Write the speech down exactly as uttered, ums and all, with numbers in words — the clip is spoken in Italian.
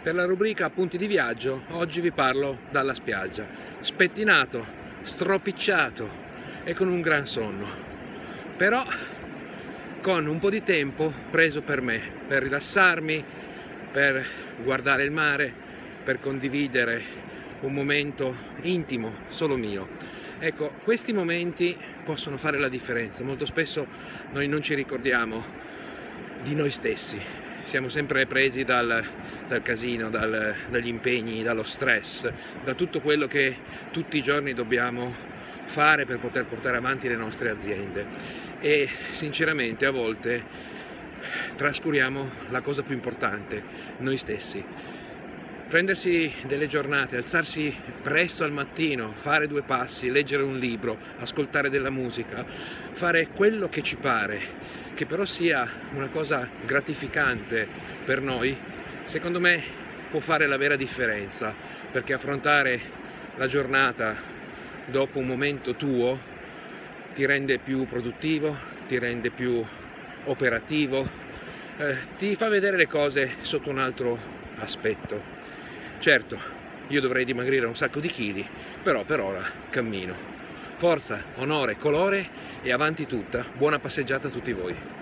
Per la rubrica Appunti di viaggio, oggi vi parlo dalla spiaggia, spettinato, stropicciato e con un gran sonno, però con un po' di tempo preso per me, per rilassarmi, per guardare il mare, per condividere un momento intimo, solo mio. Ecco, questi momenti possono fare la differenza. Molto spesso noi non ci ricordiamo di noi stessi. Siamo sempre presi dal, dal casino, dal, dagli impegni, dallo stress, da tutto quello che tutti i giorni dobbiamo fare per poter portare avanti le nostre aziende e sinceramente a volte trascuriamo la cosa più importante, noi stessi. Prendersi delle giornate, alzarsi presto al mattino, fare due passi, leggere un libro, ascoltare della musica, fare quello che ci pare, che però sia una cosa gratificante per noi, secondo me può fare la vera differenza, perché affrontare la giornata dopo un momento tuo ti rende più produttivo, ti rende più operativo, eh, ti fa vedere le cose sotto un altro aspetto. Certo, io dovrei dimagrire un sacco di chili, però per ora cammino. Forza, onore, colore e avanti tutta. Buona passeggiata a tutti voi.